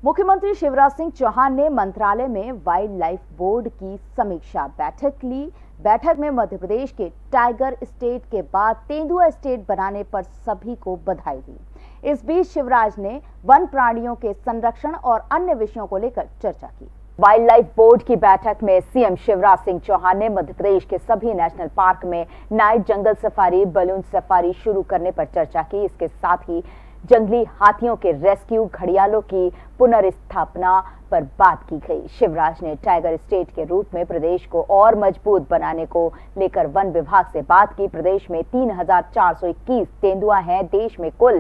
मुख्यमंत्री शिवराज सिंह चौहान ने मंत्रालय में वाइल्ड लाइफ बोर्ड की समीक्षा बैठक ली। बैठक में मध्य प्रदेश के टाइगर स्टेट के बाद तेंदुआ स्टेट बनाने पर सभी को बधाई दी। इस बीच शिवराज ने वन प्राणियों के संरक्षण और अन्य विषयों को लेकर चर्चा की। वाइल्ड लाइफ बोर्ड की बैठक में सीएम शिवराज सिंह चौहान ने मध्य प्रदेश के सभी नेशनल पार्क में नाइट जंगल सफारी, बलून सफारी शुरू करने पर चर्चा की। इसके साथ ही जंगली हाथियों के रेस्क्यू, घड़ियालों की पुनर्स्थापना पर बात की गई। शिवराज ने टाइगर स्टेट के रूप में प्रदेश को और मजबूत बनाने को लेकर वन विभाग से बात की। प्रदेश में 3,421 तेंदुआ हैं। देश में कुल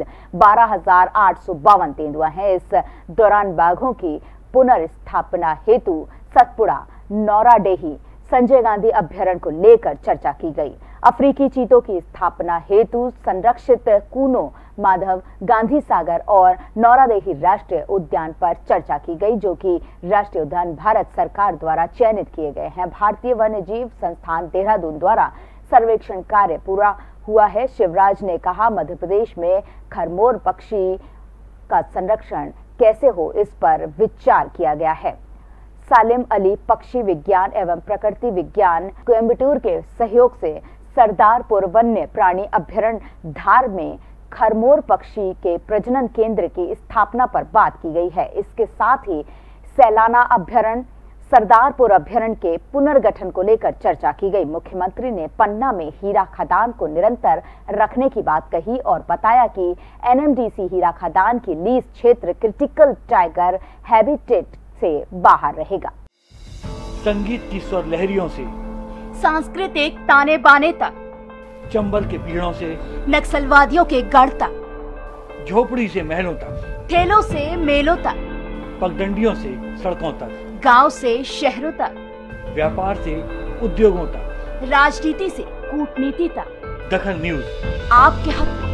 12,852 तेंदुआ हैं। इस दौरान बाघों की पुनर्स्थापना हेतु सतपुड़ा, नौराडेही, संजय गांधी अभ्यारण्य को लेकर चर्चा की गई। अफ्रीकी चीतों की स्थापना हेतु संरक्षित कूनो, माधव गांधी सागर और नौरादेही राष्ट्रीय उद्यान पर चर्चा की गई, जो कि राष्ट्रीय उद्यान भारत सरकार द्वारा चयनित किए गए हैं। भारतीय वन्य जीव संस्थान देहरादून द्वारा सर्वेक्षण कार्य पूरा हुआ है। शिवराज ने कहा, मध्य प्रदेश में खरमोर पक्षी का संरक्षण कैसे हो, इस पर विचार किया गया है। सालिम अली पक्षी विज्ञान एवं प्रकृति विज्ञान कोयम्बटूर के सहयोग से सरदारपुर वन्य प्राणी अभ्यारण्य धार में खरमोर पक्षी के प्रजनन केंद्र की स्थापना पर बात की गई है। इसके साथ ही सैलाना अभ्यारण्य, सरदारपुर अभ्यारण्य के पुनर्गठन को लेकर चर्चा की गई। मुख्यमंत्री ने पन्ना में हीरा खदान को निरंतर रखने की बात कही और बताया कि एनएमडीसी हीरा खदान की लीज क्षेत्र क्रिटिकल टाइगर हैबिटेट से बाहर रहेगा। संगीत की स्वर लहरियों से सांस्कृतिक ताने बाने तक, चंबल के पीड़ों से नक्सलवादियों के गढ़ तक, झोपड़ी से महलों तक, ठेलों से मेलों तक, पगडंडियों से सड़कों तक, गांव से शहरों तक, व्यापार से उद्योगों तक, राजनीति से कूटनीति तक, दखल न्यूज आपके हक में।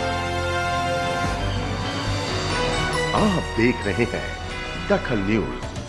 आप देख रहे हैं दखल न्यूज।